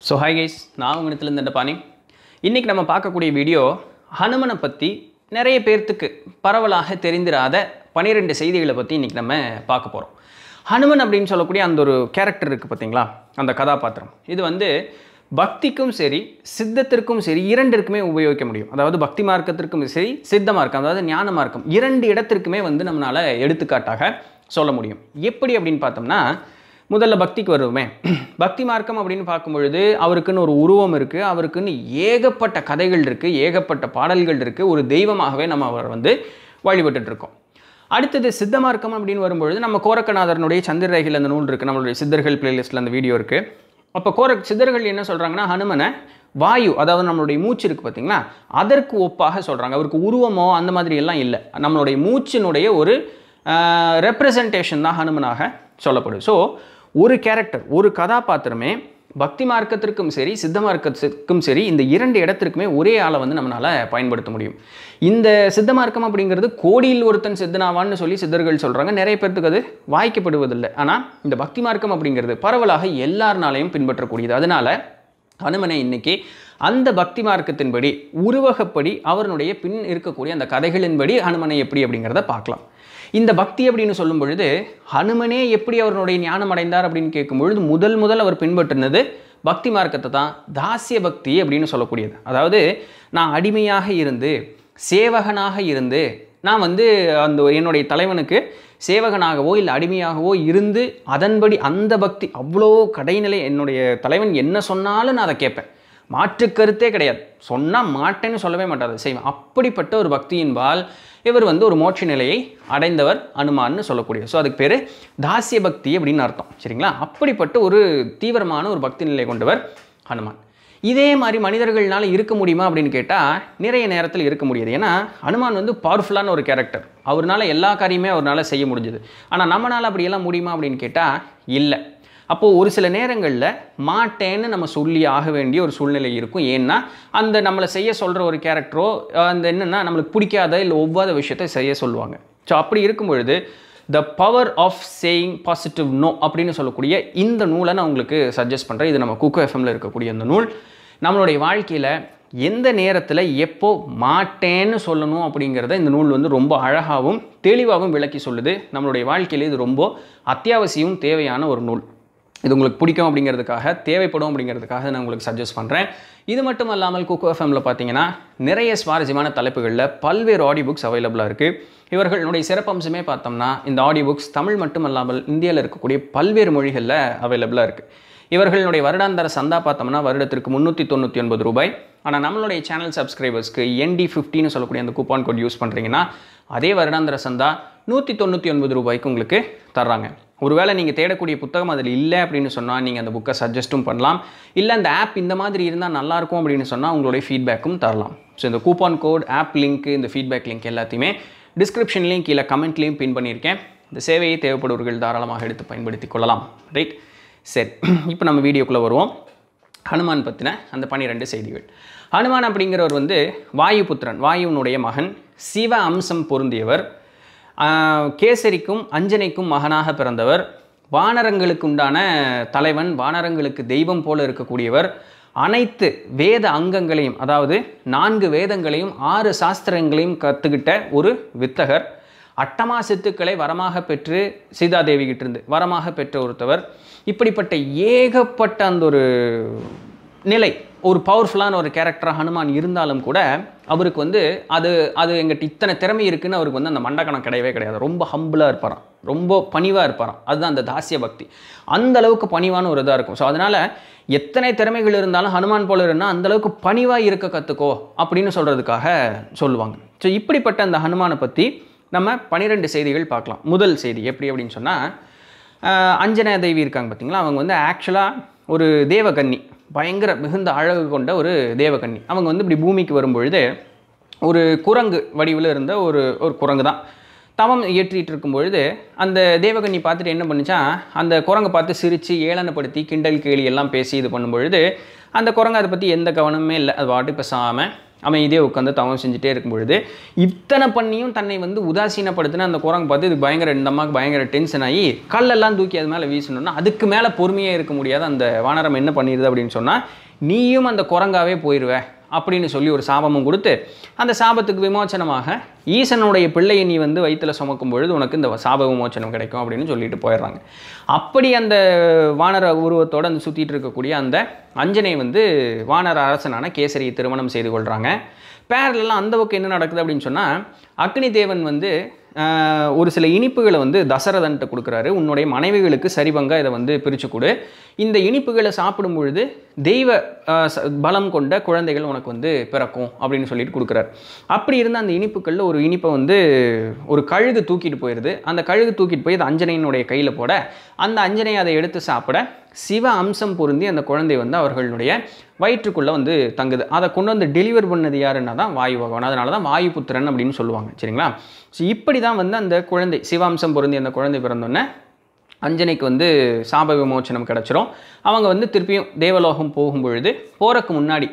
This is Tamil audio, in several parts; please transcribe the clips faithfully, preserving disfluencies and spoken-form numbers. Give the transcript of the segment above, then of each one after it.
So hi guys, நான் உங்க Nithilan Dhandapani. இன்னைக்கு நம்ம பார்க்கக்கூடிய வீடியோ ஹனுமனை பத்தி நிறைய பேருக்கு பரவலாக தெரிந்திராத பன்னிரண்டு செய்திகளை பத்தி இன்னைக்கு நம்ம பார்க்க போறோம். ஹனுமன் அப்படினு சொல்லக்கூடிய அந்த ஒரு கேரக்டர் இருக்கு பாத்தீங்களா? அந்த கதாபாத்திரம். இது வந்து பக்திக்கும் சரி, சித்தத்திற்கும் சரி இரண்டிற்குமே உபயோகிக்க முடியும். அதாவது பக்தி மார்க்கத்திற்கும் சரி, சித்த மார்க்கம் அதாவது ஞான மார்க்கம் இரண்டு இடத்திற்குமே வந்து நம்மால எடுத்துக்காட்டாக சொல்ல முடியும். எப்படி அப்படினு பார்த்தோம்னா முதல்ல பக்திக்கு வருவோமே. பக்தி மார்க்கம் அப்படின்னு பார்க்கும் பொழுது அவருக்குன்னு ஒரு உருவம் இருக்குது, அவருக்குன்னு ஏகப்பட்ட கதைகள் இருக்குது, ஏகப்பட்ட பாடல்கள் இருக்குது, ஒரு தெய்வமாகவே நம்ம அவர் வந்து வழிபட்டுருக்கோம். அடுத்தது சித்த மார்க்கம் அப்படின்னு வரும்பொழுது நம்ம கோரக்கநாதரனுடைய சந்திரரேகையில் அந்த நூல் இருக்குது, நம்மளுடைய சித்தர்கள் பிளேலிஸ்ட்டில் அந்த வீடியோ இருக்குது. அப்போ கோர சித்தர்கள் என்ன சொல்கிறாங்கன்னா ஹனுமனை வாயு அதாவது நம்மளுடைய மூச்சு இருக்குது பார்த்தீங்களா, அதற்கு ஒப்பாக சொல்கிறாங்க. அவருக்கு உருவமோ அந்த மாதிரி எல்லாம் இல்லை, நம்மளுடைய மூச்சினுடைய ஒரு ரெப்ரசன்டேஷன் தான் ஹனுமனாக சொல்லப்படுது. ஸோ ஒரு கேரக்டர் ஒரு கதாபாத்திரமே பக்தி மார்க்கத்திற்கும் சரி சித்த மார்க்கத்திற்கும் சரி இந்த இரண்டு இடத்திற்குமே ஒரே ஆளை வந்து நம்மளால் பயன்படுத்த முடியும். இந்த சித்த மார்க்கம் அப்படிங்கிறது கோடியில் ஒருத்தன் சித்தனாவான்னு சொல்லி சித்தர்கள் சொல்கிறாங்க, நிறைய பேர்த்துக்கு அது வாய்க்கப்படுவதில்லை. ஆனால் இந்த பக்தி மார்க்கம் அப்படிங்கிறது பரவலாக எல்லாருனாலையும் பின்பற்றக்கூடியது. அதனால ஹனுமனை இன்னைக்கு அந்த பக்தி மார்க்கத்தின்படி உருவகப்படி அவருடைய பின் இருக்கக்கூடிய அந்த கதைகளின்படி ஹனுமனை எப்படி அப்படிங்கிறத பார்க்கலாம். இந்த பக்தி அப்படின்னு சொல்லும் பொழுது ஹனுமனே எப்படி அவருடைய ஞானம் அடைந்தார் அப்படின்னு கேட்கும் பொழுது முதல் முதல் அவர் பின்பற்றினது பக்தி மார்க்கத்தை தான், தாசிய பக்தி அப்படின்னு சொல்லக்கூடியது. அதாவது நான் அடிமையாக இருந்து சேவகனாக இருந்து நான் வந்து அந்த என்னுடைய தலைவனுக்கு சேவகனாகவோ இல்லை அடிமையாகவோ இருந்து அதன்படி அந்த பக்தி அவ்வளோ கடைநிலை, என்னுடைய தலைவன் என்ன சொன்னாலும் நான் அதை கேட்பேன், மாற்று கருத்தே கிடையாது, சொன்னால் மாட்டேன்னு சொல்லவே மாட்டாது, செய்வேன். அப்படிப்பட்ட ஒரு பக்தியின்பால் இவர் வந்து ஒரு மோட்ச நிலையை அடைந்தவர் அனுமான்னு சொல்லக்கூடிய. ஸோ அதுக்கு பேர் தாசிய பக்தி அப்படின்னு அர்த்தம், சரிங்களா? அப்படிப்பட்ட ஒரு தீவிரமான ஒரு பக்தி நிலை கொண்டவர் ஹனுமான். இதே மாதிரி மனிதர்களால் இருக்க முடியுமா அப்படின்னு கேட்டால் நிறைய நேரத்தில் இருக்க முடியாது. ஏன்னா ஹனுமான் வந்து பவர்ஃபுல்லான ஒரு கேரக்டர், அவரால் எல்லா காரியமே அவரால் செய்ய முடிஞ்சுது. ஆனால் நம்மளால் அப்படியெல்லாம் முடியுமா அப்படின்னு கேட்டால் இல்லை. அப்போது ஒரு சில நேரங்களில் மாட்டேன்னு நம்ம சொல்லி ஆக வேண்டிய ஒரு சூழ்நிலை இருக்கும். ஏன்னா அந்த நம்மளை செய்ய சொல்கிற ஒரு கேரக்டரோ அந்த என்னென்னா நம்மளுக்கு பிடிக்காத இல்லை ஒவ்வாத விஷயத்தை செய்ய சொல்லுவாங்க. ஸோ அப்படி இருக்கும் பொழுது the power of saying positive no அப்படின்னு சொல்லக்கூடிய இந்த நூலை நான் உங்களுக்கு சஜஸ்ட் பண்ணுறேன். இது நம்ம குக்கோ எஃப்எம்மில் இருக்கக்கூடிய அந்த நூல் நம்மளுடைய வாழ்க்கையில் எந்த நேரத்தில் எப்போ மாட்டேன்னு சொல்லணும் அப்படிங்கிறத இந்த நூல் வந்து ரொம்ப அழகாகவும் தெளிவாகவும் விளக்கி சொல்லுது. நம்மளுடைய வாழ்க்கையில் இது ரொம்ப அத்தியாவசியம் தேவையான ஒரு நூல். இது உங்களுக்கு பிடிக்கும் அப்படிங்கிறதுக்காக தேவைப்படும் அப்படிங்கிறதுக்காக நான் உங்களுக்கு சஜஸ்ட் பண்ணுறேன். இது மட்டும் இல்லாமல் குக்கோ எஃப்எம்மில் பார்த்தீங்கன்னா நிறைய சுவாரஸ்யமான தலைப்புகளில் பல்வேறு ஆடியோ புக்ஸ் அவைலபிளாக இருக்குது. இவர்களுடைய சிறப்பம்சமே பார்த்தோம்னா இந்த ஆடியோ புக்ஸ் தமிழ் மட்டும் இல்லாமல் இந்தியாவில் இருக்கக்கூடிய பல்வேறு மொழிகளில் அவைலபிளாக இருக்குது. இவர்களுடைய வருடாந்திர சந்தா பார்த்தோம்னா வருடத்திற்கு முந்நூற்றி தொண்ணூற்றி ஒன்பது ரூபாய். ஆனால் நம்மளுடைய சேனல் சப்ஸ்கிரைபர்ஸ்க்கு என்டி ஃபிஃப்டின்னு சொல்லக்கூடிய அந்த கூப்பான் கோட் யூஸ் பண்ணுறீங்கன்னா அதே வருடாந்திர சந்தா நூற்றி தொண்ணூற்றி ஒன்பது ரூபாய்க்கு உங்களுக்கு தர்றாங்க. ஒருவேளை நீங்கள் தேடக்கூடிய புத்தகம் அதில் இல்லை அப்படின்னு சொன்னால் நீங்கள் அந்த புக்கை சஜஸ்ட்டும் பண்ணலாம். இல்லை அந்த ஆப் இந்த மாதிரி இருந்தால் நல்லாயிருக்கும் அப்படின்னு சொன்னால் உங்களுடைய ஃபீட்பேக்கும் தரலாம். ஸோ இந்த கூப்பான் கோட், ஆப் லிங்க், இந்த ஃபீட்பேக் லிங்க் எல்லாத்தையுமே டிஸ்கிரிப்ஷன்லேயும் கீழே கமெண்ட்லேயும் பின் பண்ணியிருக்கேன். இந்த சேவையை தேவைப்படுவர்கள் தாராளமாக எடுத்து பயன்படுத்தி கொள்ளலாம். ரைட், சரி, இப்போ நம்ம வீடியோக்குள்ளே வருவோம். ஹனுமான் பற்றின அந்த பன்னிரெண்டு செய்திகள். ஹனுமான் அப்படிங்கிறவர் வந்து வாயுபுத்திரன், வாயுனுடைய மகன், சிவ அம்சம் பொருந்தியவர், கேசரிக்கும் அஞ்சனைக்கும் மகனாக பிறந்தவர், வானரங்களுக்கு உண்டான தலைவன், வானரங்களுக்கு தெய்வம் போல இருக்கக்கூடியவர், அனைத்து வேத அங்கங்களையும் அதாவது நான்கு வேதங்களையும் ஆறு சாஸ்திரங்களையும் கற்றுக்கிட்ட ஒரு வித்தகர், அட்டமா சித்துக்களை வரமாக பெற்று சீதாதேவி கிட்டிருந்து வரமாக பெற்ற ஒருத்தவர். இப்படிப்பட்ட ஏகப்பட்ட அந்த ஒரு நிலை, ஒரு பவர்ஃபுல்லான ஒரு கேரக்டராக ஹனுமான் இருந்தாலும் கூட அவருக்கு வந்து அது அது எங்கிட்ட இத்தனை திறமை இருக்குன்னு அவருக்கு வந்து அந்த மண்டக்கணம் கிடையவே கிடையாது. ரொம்ப ஹம்பிளாக இருப்பாராம், ரொம்ப பணிவாக இருப்பாராம். அதுதான் அந்த தாசிய பக்தி, அந்த அளவுக்கு பணிவான ஒரு இதாக இருக்கும். ஸோ அதனால் எத்தனை திறமைகள் இருந்தாலும் ஹனுமான் போல இருந்தால் அந்தளவுக்கு பணிவாக இருக்க கற்றுக்கோ அப்படின்னு சொல்கிறதுக்காக சொல்லுவாங்க. ஸோ இப்படிப்பட்ட அந்த ஹனுமானை பற்றி நம்ம பன்னிரெண்டு செய்திகள் பார்க்கலாம். முதல் செய்தி எப்படி அப்படின்னு சொன்னால், அஞ்சனா தேவி இருக்காங்க பார்த்தீங்களா, அவங்க வந்து ஆக்சுவலாக ஒரு தேவகன்னி, பயங்கர மிகுந்த அழகு கொண்ட ஒரு தேவகன்னி. அவங்க வந்து இப்படி பூமிக்கு வரும்பொழுது ஒரு குரங்கு வடிவில் இருந்த ஒரு ஒரு குரங்கு தான் தவம் இயற்றிட்டு இருக்கும் பொழுது அந்த தேவகன்னி பார்த்துட்டு என்ன பண்ணிச்சா, அந்த குரங்கை பார்த்து சிரித்து ஏளனப்படுத்தி கிண்டல் கேலி எல்லாம் பேசி இது பண்ணும்பொழுது அந்த குரங்கு அதை பற்றி எந்த கவனமே இல்லை, அது பாட்டு பேசாமல் அமைதியாக உட்காந்து தவம் செஞ்சுட்டே இருக்கும் பொழுது இத்தனை பண்ணியும் தன்னை வந்து உதாசீனப்படுத்தின அந்த குரங்கு பார்த்து இது பயங்கர இந்த அம்மாவுக்கு பயங்கர டென்ஷன் ஆகி கல்லெல்லாம் தூக்கி அது மேலே வீசணும்னா அதுக்கு மேலே பொறுமையாக இருக்க முடியாத அந்த வானரம் என்ன பண்ணிடுது அப்படின்னு சொன்னால் நீயும் அந்த குரங்காவே போயிடுவே அப்படின்னு சொல்லி ஒரு சாபமும் கொடுத்து அந்த சாபத்துக்கு விமோச்சனமாக ஈசனுடைய பிள்ளையை நீ வந்து வயிற்றில் சுமக்கும் பொழுது உனக்கு இந்த சாப விமோச்சனம் கிடைக்கும் அப்படின்னு சொல்லிட்டு போயிடுறாங்க. அப்படி அந்த வானர உருவத்தோடு அந்த சுற்றிட்டு இருக்கக்கூடிய அந்த அஞ்சனை வந்து வானர அரசனான கேசரியை திருமணம் செய்து கொள்கிறாங்க. பேரலாம் அந்த பக்கம் என்ன நடக்குது அப்படின்னு சொன்னால் அக்னி தேவன் வந்து ஒரு சில இனிப்புகளை வந்து தசரதன்ட்ட கொடுக்குறாரு. உன்னுடைய மனைவிகளுக்கு சரிபங்காக இதை வந்து பிரித்து கொடு, இந்த இனிப்புகளை சாப்பிடும் பொழுது தெய்வ பலம் கொண்ட குழந்தைகள் உனக்கு வந்து பிறக்கும் அப்படின்னு சொல்லிட்டு கொடுக்குறாரு. அப்படி இருந்த அந்த இனிப்புகளில் ஒரு இனிப்பை வந்து ஒரு கழுகு தூக்கிட்டு போயிடுது. அந்த கழுகு தூக்கிட்டு போய் அது அஞ்சனையினுடைய கையில் போட அந்த அஞ்சனை அதை எடுத்து சாப்பிட சிவ அம்சம் பொருந்தி அந்த குழந்தை வந்து அவர்களுடைய வயிற்றுக்குள்ளே வந்து தங்குது. அதை கொண்டு வந்து டெலிவர் பண்ணது யாருன்னா தான் வாயு பகவான். அதனால தான் வாயு புத்திரன் அப்படின்னு சொல்லுவாங்க. சரிங்களா? ஸோ இப்படி தான் வந்து அந்த குழந்தை சிவாம்சம் பொருந்தி அந்த குழந்தை பிறந்தோன்னே அஞ்சனைக்கு வந்து சாப விமோச்சனம் கிடச்சிரும். அவங்க வந்து திருப்பியும் தேவலோகம் போகும் பொழுது போகிறக்கு முன்னாடி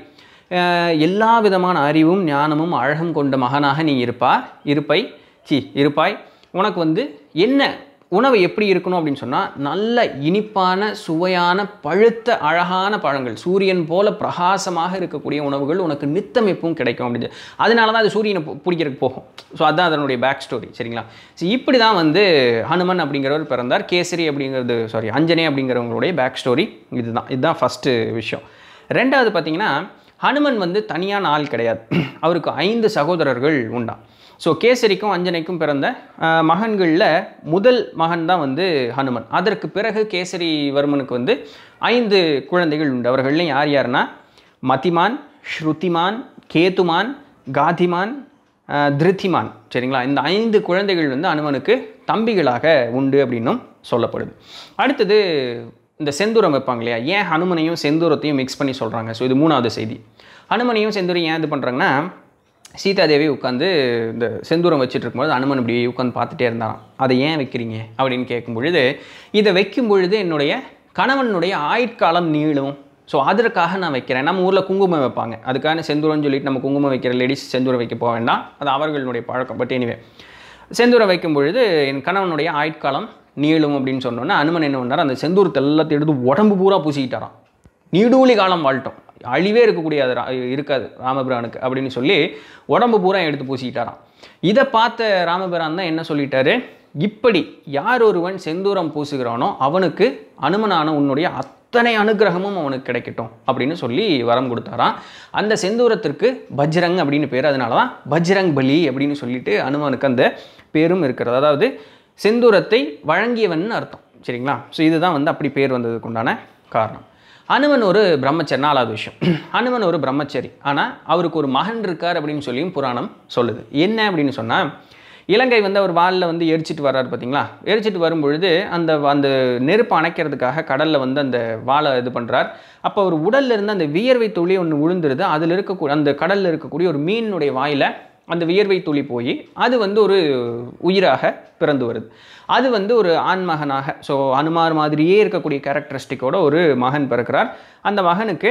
எல்லா விதமான அறிவும் ஞானமும் அழகும் கொண்ட மகனாக நீ இருப்பா இருப்பை சி இருப்பாய் உனக்கு வந்து என்ன உணவு எப்படி இருக்கணும் அப்படின்னு சொன்னால் நல்ல இனிப்பான சுவையான பழுத்த அழகான பழங்கள் சூரியன் போல பிரகாசமாக இருக்கக்கூடிய உணவுகள் உனக்கு நித்தம் எப்பவும் கிடைக்கும் அப்படின்னு. அதனால தான் அது சூரியனை பிடிக்கிறதுக்கு போகும். ஸோ அதுதான் அதனுடைய பேக் ஸ்டோரி. சரிங்களா? ஸோ இப்படி தான் வந்து ஹனுமன் அப்படிங்கிறவர் பிறந்தார். கேசரி அப்படிங்கிறது சாரி அஞ்சனே அப்படிங்கிறவங்களுடைய பேக் ஸ்டோரி இதுதான். இதுதான் ஃபஸ்ட்டு விஷயம். ரெண்டாவது பார்த்திங்கன்னா ஹனுமன் வந்து தனியான ஆள் கிடையாது. அவருக்கு ஐந்து சகோதரர்கள் உண்டா. ஸோ கேசரிக்கும் அஞ்சனைக்கும் பிறந்த மகன்களில் முதல் மகன் தான் வந்து ஹனுமன். அதற்கு பிறகு கேசரி வர்மனுக்கு வந்து ஐந்து குழந்தைகள் உண்டு. அவர்கள்லையும் யார் யாருன்னா மதிமான், ஸ்ருதிமான், கேதுமான், காதிமான், திருத்திமான். சரிங்களா? இந்த ஐந்து குழந்தைகள் வந்து ஹனுமனுக்கு தம்பிகளாக உண்டு அப்படின்னும் சொல்லப்படுது. அடுத்தது இந்த செந்தூரம் வைப்பாங்க இல்லையா, ஏன் ஹனுமனையும் செந்தூரத்தையும் மிக்ஸ் பண்ணி சொல்கிறாங்க. ஸோ இது மூணாவது செய்தி. ஹனுமனையும் செந்தூரையும் ஏன் இது பண்ணுறாங்கன்னா சீதாதேவி உட்காந்து இந்த செந்தூரம் வச்சுட்டு இருக்கும்போது அனுமன் இப்படி உட்காந்து பார்த்துட்டே இருந்தாராம். அதை ஏன் வைக்கிறீங்க அப்படின்னு கேட்கும் பொழுது இதை வைக்கும் பொழுது என்னுடைய கணவனுடைய ஆயுட்காலம் நீளும், ஸோ அதற்காக நான் வைக்கிறேன். நம்ம ஊரில் குங்குமம் வைப்பாங்க, அதுக்கான செந்தூரம்னு சொல்லிட்டு நம்ம குங்குமம் வைக்கிற லேடிஸ் செந்தூரம் வைக்க போக வேண்டாம், அது அவர்களுடைய பழக்கம். பட் எனிவே செந்தூரம் வைக்கும் பொழுது என் கணவனுடைய ஆயுட்காலம் நீளும் அப்படின்னு சொன்னோன்னா அனுமன் என்ன பண்ணார், அந்த செந்தூரத்தை எல்லாத்தையும் எடுத்து உடம்பு பூரா பூசிக்கிட்டாராம். நீடூழி காலம் வாழ்ட்டோம், அழிவே இருக்கக்கூடிய அது இருக்காது ராமபிரானுக்கு அப்படின்னு சொல்லி உடம்பு பூரா எடுத்து பூசிக்கிட்டாராம். இதை பார்த்த ராமபிரான் தான் என்ன சொல்லிட்டாரு, இப்படி யார் ஒருவன் செந்தூரம் பூசுகிறானோ அவனுக்கு அனுமனான உன்னுடைய அத்தனை அனுகிரகமும் அவனுக்கு கிடைக்கட்டும் அப்படின்னு சொல்லி வரம் கொடுத்தாராம். அந்த செந்தூரத்திற்கு பஜ்ரங் அப்படின்னு பேர். அதனால தான் பஜ்ரங் பலி அப்படின்னு சொல்லிட்டு அனுமனுக்கு அந்த பேரும் இருக்கிறது. அதாவது செந்தூரத்தை வழங்கியவன் அர்த்தம். சரிங்களா? ஸோ இதுதான் வந்து அப்படி பேர் வந்ததுக்கு உண்டான காரணம். ஹனுமன் ஒரு பிரம்மச்சரி. நாலாவது விஷயம், ஹனுமன் ஒரு பிரம்மச்சரி. ஆனால் அவருக்கு ஒரு மகன் இருக்கார் அப்படின்னு சொல்லியும் புராணம் சொல்லுது. என்ன அப்படின்னு சொன்னால் இலங்கை வந்து அவர் வாலில் வந்து எரிச்சிட்டு வர்றாரு பார்த்தீங்களா. எரிச்சிட்டு வரும்பொழுது அந்த அந்த நெருப்பு அணைக்கிறதுக்காக கடலில் வந்து அந்த வாழை இது பண்ணுறார். அப்போ அவர் உடலில் இருந்து அந்த வியர்வை துளி ஒன்று விழுந்துருது. அதில் இருக்கக்கூடிய அந்த கடலில் இருக்கக்கூடிய ஒரு மீனுடைய வாயில் அந்த வியர்வை துளி போய் அது வந்து ஒரு உயிராக பிறந்து வருது. அது வந்து ஒரு ஆண்மகனாக, ஸோ அனுமார் மாதிரியே இருக்கக்கூடிய கேரக்டரிஸ்டிக்கோட ஒரு மகன் பிறக்கிறார். அந்த மகனுக்கு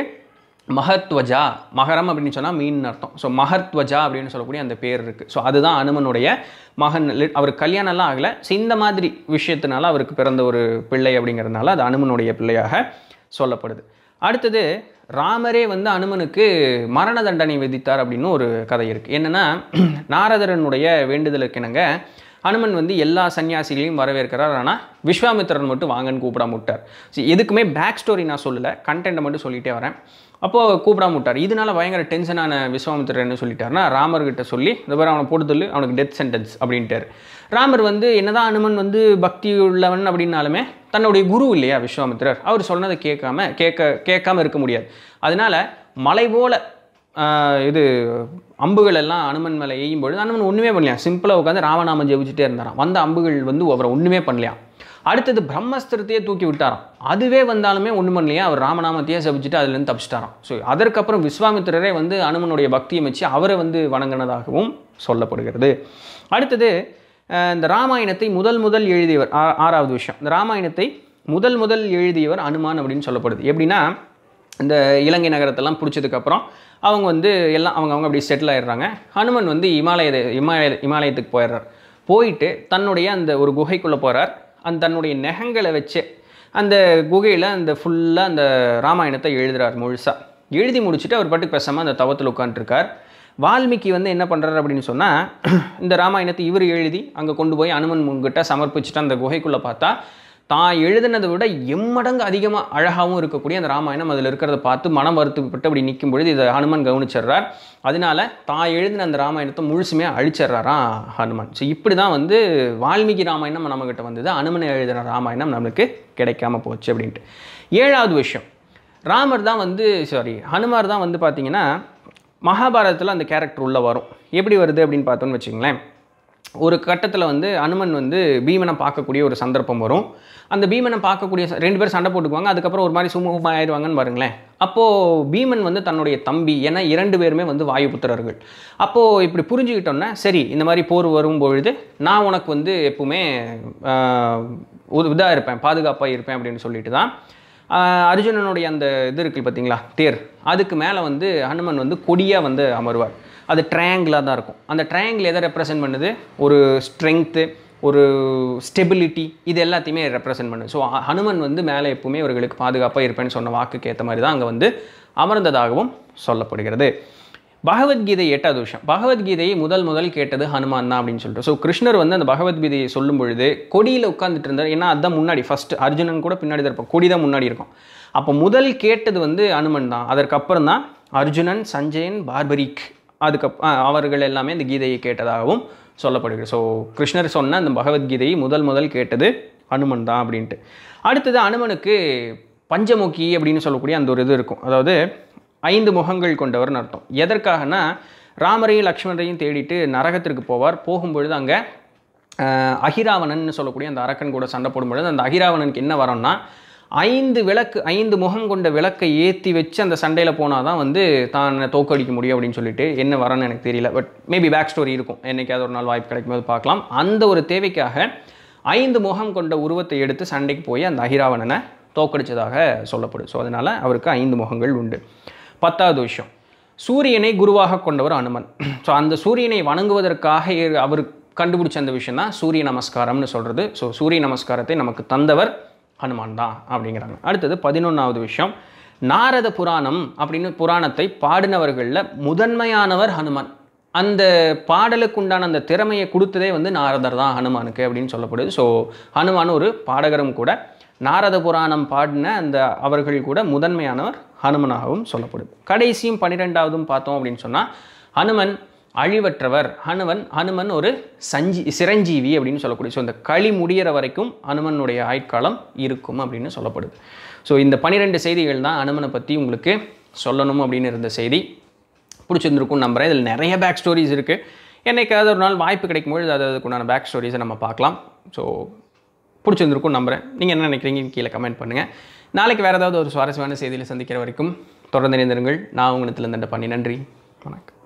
மகத்வஜா, மகரம் அப்படின்னு சொன்னால் மீன் அர்த்தம். ஸோ மகத்வஜா அப்படின்னு சொல்லக்கூடிய அந்த பேர் இருக்குது. ஸோ அதுதான் அனுமனுடைய மகன். அவருக்கு கல்யாணம்லாம் ஆகலை. ஸோ இந்த மாதிரி விஷயத்தினால அவருக்கு பிறந்த ஒரு பிள்ளை அப்படிங்கிறதுனால அது அனுமனுடைய பிள்ளையாக சொல்லப்படுது. அடுத்தது ராமரே வந்து அனுமனுக்கு மரண தண்டனை விதித்தார் அப்படின்னு ஒரு கதை இருக்குது. என்னென்னா நாரதரனுடைய வேண்டுதலுக்கு இணங்க ஹனுமன் வந்து எல்லா சன்னியாசிகளையும் வரவேற்கிறார். ஆனால் விஸ்வாமித்திரன் மட்டும் வாங்கன்னு கூப்பிடாம விட்டார். ஸோ எதுக்குமே பேக் ஸ்டோரி நான் சொல்லலை, கண்டென்ட்டை மட்டும் சொல்லிகிட்டே வரேன். அப்போது கூப்பிடாம விட்டார். இதனால் பயங்கர டென்ஷனான விஸ்வாமித்திரர் என்ன சொல்லிட்டாருன்னா ராமர்கிட்ட சொல்லி இந்த மாதிரி அவனை போட்டு சொல்லி அவனுக்கு டெத் சென்டென்ஸ் அப்படின்ட்டார். ராமர் வந்து என்னதான் அனுமன் வந்து பக்தி உள்ளவன் அப்படின்னாலுமே தன்னுடைய குரு இல்லையா விஸ்வாமித்திரர், அவர் சொன்னதை கேட்காம கேட்க கேட்காம இருக்க முடியாது. அதனால மலை போல இது அம்புகள் எல்லாம் அனுமன் மேலே எய்யும் பொழுது அனுமன் ஒன்றுமே பண்ணலையா, சிம்பிளாக உட்காந்து ராமநாமம் ஜெபிச்சுட்டே இருந்தாராம். வந்த அம்புகள் வந்து அவரை ஒன்றுமே பண்ணலையா. அடுத்தது பிரம்மஸ்திரத்தையே தூக்கி விட்டாராம். அதுவே வந்தாலுமே ஒன்றும் பண்ணலையா, அவர் ராமநாமத்தையே ஜபிச்சுட்டு அதுலேருந்து தப்பிச்சிட்டாராம். ஸோ அதற்கப்புறம் விஸ்வாமித்திரரே வந்து அனுமனுடைய பக்தியை வச்சு அவரை வந்து வணங்கினதாகவும் சொல்லப்படுகிறது. அடுத்தது இந்த ராமாயணத்தை முதல் முதல் எழுதியவர், ஆறாவது விஷயம், இந்த ராமாயணத்தை முதல் முதல் எழுதியவர் அனுமான் அப்படின்னு சொல்லப்படுது. எப்படின்னா இந்த இலங்கை நகரத்தெல்லாம் பிடிச்சதுக்கப்புறம் அவங்க வந்து எல்லாம் அவங்க அவங்க அப்படி செட்டில் ஆகிடுறாங்க. ஹனுமன் வந்து இமாலய இமாலய இமாலயத்துக்கு போயிடுறார். போயிட்டு தன்னுடைய அந்த ஒரு குகைக்குள்ளே போகிறார். அந்த தன்னுடைய நெகங்களை வச்சு அந்த குகையில் அந்த ஃபுல்லாக அந்த ராமாயணத்தை எழுதுகிறார். முழுசாக எழுதி முடிச்சுட்டு அவர் பாட்டுக்கு பேசாமல் அந்த தவத்தில் உட்காந்துருக்கார். வால்மீகி வந்து என்ன பண்ணுறாரு அப்படின்னு சொன்னால், இந்த ராமாயணத்தை இவர் எழுதி அங்கே கொண்டு போய் அனுமன் முன்கிட்ட சமர்ப்பிச்சுட்டு அந்த குகைக்குள்ளே பார்த்தா தான் எழுதினதை விட எம்மடங்கு அதிகமாக அழகாகவும் இருக்கக்கூடிய அந்த ராமாயணம் அதில் இருக்கிறத பார்த்து மனம் வருத்தப்பட்டு அப்படி நிற்கும் பொழுது இதை ஹனுமன் கவனிச்சிடுறார். அதனால தான் எழுதின அந்த ராமாயணத்தை முழுசுமே அழிச்சிட்றாராம் ஹனுமன். ஸோ இப்படி தான் வந்து வால்மீகி ராமாயணம் நம்மகிட்ட வந்தது, அனுமனை எழுதின ராமாயணம் நம்மளுக்கு கிடைக்காம போச்சு அப்படின்ட்டு. ஏழாவது விஷயம், ராமர் தான் வந்து சாரி ஹனுமார் தான் வந்து பார்த்திங்கன்னா மகாபாரதத்தில் அந்த கேரக்டர் உள்ளே வரும். எப்படி வருது அப்படின்னு பார்த்தோன்னு வச்சுங்களேன், ஒரு கட்டத்தில் வந்து அனுமன் வந்து பீமனை பார்க்கக்கூடிய ஒரு சந்தர்ப்பம் வரும். அந்த பீமனை பார்க்கக்கூடிய ரெண்டு பேரும் சண்டை போட்டுக்குவாங்க. அதுக்கப்புறம் ஒரு மாதிரி சுமூகமாக ஆயிடுவாங்கன்னு பாருங்களேன். அப்போது பீமன் வந்து தன்னுடைய தம்பி, ஏன்னா இரண்டு பேருமே வந்து வாயுபுத்திரர்கள். அப்போது இப்படி புரிஞ்சுக்கிட்டோன்னா, சரி இந்த மாதிரி போர் வரும்பொழுது நான் உனக்கு வந்து எப்பவுமே இதாக இருப்பேன், பாதுகாப்பாக இருப்பேன் அப்படின்னு சொல்லிட்டு தான் அர்ஜுனனுடைய அந்த இது இருக்குது பார்த்தீங்களா, தேர், அதுக்கு மேலே வந்து ஹனுமன் வந்து கொடியாக வந்து அமர்வார். அது ட்ரையாங்கிளாக தான் இருக்கும். அந்த ட்ரையாங்கிள் எதை ரெப்ரசென்ட் பண்ணுது, ஒரு ஸ்ட்ரென்த்து, ஒரு ஸ்டெபிலிட்டி, இது எல்லாத்தையுமே ரெப்ரசென்ட் பண்ணுது. ஸோ ஹனுமன் வந்து மேலே எப்பவுமே இவர்களுக்கு பாதுகாப்பாக இருப்பேன்னு சொன்ன வாக்குக்கு ஏற்ற மாதிரி தான் அங்கே வந்து அமர்ந்ததாகவும் சொல்லப்படுகிறது. பகவத்கீதை எட்டாவது விஷயம், பகவத்கீதையை முதல் முதல் கேட்டது ஹனுமான் தான் அப்படின்னு சொல்லிட்டு. ஸோ கிருஷ்ணர் வந்து அந்த பகவத்கீதையை சொல்லும் பொழுது கொடியில் உட்காந்துட்டு இருந்தார். ஏன்னா அதுதான் முன்னாடி ஃபஸ்ட்டு, அர்ஜுனன் கூட பின்னாடி தான் இருப்பான், கொடி தான் முன்னாடி இருக்கும். அப்போ முதல் கேட்டது வந்து ஹனுமன் தான். அதற்கப்புறம் தான் அர்ஜுனன், சஞ்சயன், பார்பரிக், அதுக்கப் அவர்கள் எல்லாமே இந்த கீதையை கேட்டதாகவும் சொல்லப்படுகிறது. ஸோ கிருஷ்ணர் சொன்ன அந்த பகவத்கீதையை முதல் முதல் கேட்டது ஹனுமன் தான் அப்படின்ட்டு. அடுத்தது அனுமனுக்கு பஞ்சமுகி அப்படின்னு சொல்லக்கூடிய அந்த ஒரு இது இருக்கும். அதாவது ஐந்து முகங்கள் கொண்டவர்னு அர்த்தம். எதற்காகனா, ராமரையும் லக்ஷ்மணரையும் தேடிட்டு நரகத்திற்கு போவார். போகும்பொழுது அங்கே அகிராவணன் சொல்லக்கூடிய அந்த அரக்கன் கூட சண்டை போடும்பொழுது அந்த அகிராவணனுக்கு என்ன வரோம்னா, ஐந்து விளக்கு ஐந்து முகம் கொண்ட விளக்கை ஏற்றி வச்சு அந்த சண்டையில் போனால் தான் வந்து தான் தோக்கடிக்க முடியும் அப்படின்னு சொல்லிட்டு என்ன வரன்னு எனக்கு தெரியல. பட் மேபி பேக் ஸ்டோரி இருக்கும், என்றைக்காவது ஒரு நாள் வாய்ப்பு கிடைக்கும்போது பார்க்கலாம். அந்த ஒரு தேவைக்காக ஐந்து முகம் கொண்ட உருவத்தை எடுத்து சண்டைக்கு போய் அந்த அகிராவணனை தோக்கடித்ததாக சொல்லப்படுது. ஸோ அதனால் அவருக்கு ஐந்து முகங்கள் உண்டு. பத்தாவது விஷயம், சூரியனை குருவாக கொண்டவர் அனுமன். ஸோ அந்த சூரியனை வணங்குவதற்காக அவர் கண்டுபிடிச்ச அந்த விஷயம் தான் சூரிய நமஸ்காரம்னு சொல்கிறது. ஸோ சூரிய நமஸ்காரத்தை நமக்கு தந்தவர் ஹனுமான் தான் அப்படிங்கிறாங்க. அடுத்தது பதினொன்றாவது விஷயம், நாரத புராணம் அப்படின்னு புராணத்தை பாடினவர்களில் முதன்மையானவர் ஹனுமான். அந்த பாடலுக்கு உண்டான அந்த திறமையை கொடுத்ததே வந்து நாரதர் தான் ஹனுமானுக்கு அப்படின்னு சொல்லப்படுது. ஸோ ஹனுமான் ஒரு பாடகரும் கூட. நாரத புராணம் பாடின அந்த அவர்கள் கூட முதன்மையானவர் ஹனுமனாகவும் சொல்லப்படுது. கடைசியும் பன்னிரெண்டாவதும் பார்த்தோம் அப்படின்னு சொன்னால், ஹனுமன் அழிவற்றவர். ஹனுமன் ஹனுமன் ஒரு சஞ்சி சிரஞ்சீவி அப்படின்னு சொல்லக்கூடிய. ஸோ இந்த களி முடிகிற வரைக்கும் ஹனுமனுடைய ஆயுட்காலம் இருக்கும் அப்படின்னு சொல்லப்படுது. ஸோ இந்த பன்னிரெண்டு செய்திகள் தான் ஹனுமனை பற்றி உங்களுக்கு சொல்லணும் அப்படின்னு இருந்த செய்தி. பிடிச்சிருந்துருக்கும் நம்புகிறேன். இதில் நிறைய பேக் ஸ்டோரிஸ் இருக்குது. என்னைக்காவது ஒரு நாள் வாய்ப்பு கிடைக்கும்பொழுது அது அதுக்குண்டான பேக் ஸ்டோரிஸை நம்ம பார்க்கலாம். ஸோ பிடிச்சிருந்துருக்கும் நம்புகிறேன். நீங்கள் என்ன நினைக்கிறீங்க கீழே கமெண்ட் பண்ணுங்கள். நாளைக்கு வேறு ஏதாவது ஒரு சுவாரஸ்யமான செய்தியில் சந்திக்கிற வரைக்கும் தொடர்ந்து இணைந்திருங்கள். நான் உங்கள் நித்திலன் தண்டபாணி. நன்றி, வணக்கம்.